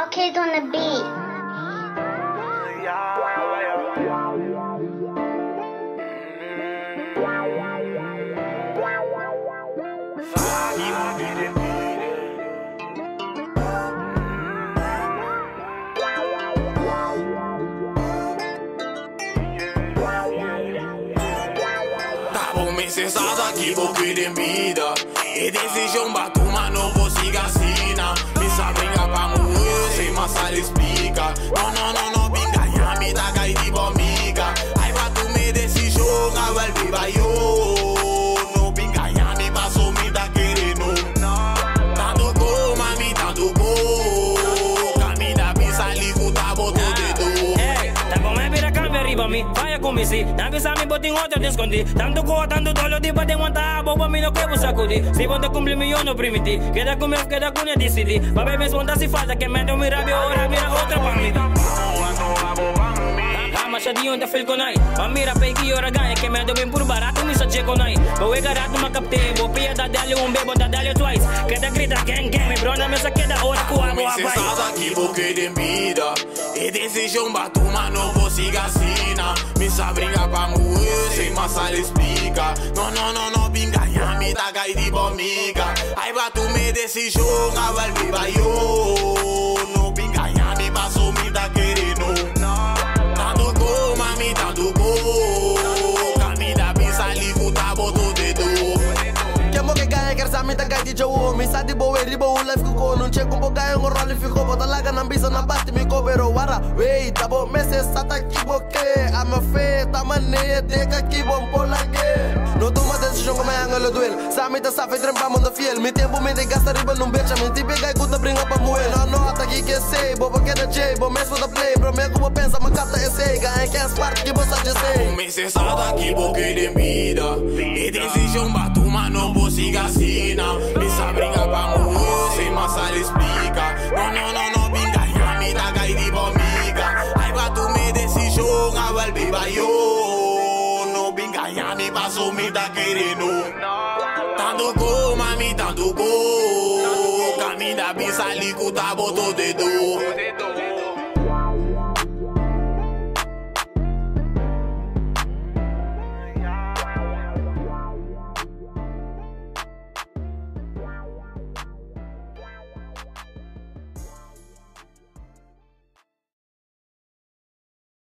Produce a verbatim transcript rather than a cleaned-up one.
All Kids on the beat. Sensata que vou querer vida e desejo um bato, mas não vou seguir assim. Me sabe pra morrer, sem massa explica. Não, não, não, não, pinga, me dá gai de bomiga. Aí bato me desse jogo, agora viva eu. Não pinga, me passou, me dá querendo. Tanto gol, mami, tanto gol. Caminha, pisa, ligo, tá, botou o dedo. Tá bom, é vira câmera, arriba me, vai comer se. Na visa me botem outro, te escondi. Tanto gol, tanto dolo, de bater uma tábua, pra mim não quero sacudir. Se você cumprir meu, não permitir. Queda comer, queda com eu decidir. Pra beber, esconda se falta, que medo, mira, vira outra, vira outra pra mim. Machadinho da fil konai Pamira pegi ora ganha que medo bem por barato me só chego nai Vou egarar uma capte Vou pia da dali um bebo da dali twice Queda grita gang gang Me brona me saque da hora com a boa pai Sensata que vou querer vida E desejo um bato mas não vou seguir assim Me sabe brincar pra morrer Sem massa explica Não, não, não, não pinga me dá gai de bomiga Aí bato me desse jogo Agora viva eu Não pinga me passou me dá querendo Tanto gol, mami, tanto gol Caminha, pisa, ligo, tá, botou o dedo Que mo que ganha, quer saber, tá gai de jogo Me sa de boa, riba, o life kuko Não chego, bo ganha, um role, ficou Bota laga, não bisa, não bate, me coberou Wara, wait, tá bom, me se sata aqui, boque I'm a fe, tá maneia, deca aqui, bom, por lague Não toma decisão, como é angolo duel Sabe, tá safe, trempa, mundo fiel Me tempo, me de gasta, riba, não beija Me tipo, gai, guta, brinca, pra moer Não, não, tá aqui, que sei, boba, que da J Bo, mesmo da play, bro, me como pensa, mas capta, esse Ganha, que é as partes, que você dizer Me sensata que vou querer vida E desejo um bato, mas não vou seguir assim Me sabe brincar pra morrer Sem massa explica Não, não, não, não, pinga, me dá gai de bomiga Aí bato me desse jogo, agora viva eu Não pinga, me passou, me dá querendo Tanto gol, mami, tanto gol Caminha, pisa, ligo, tá, botou o dedo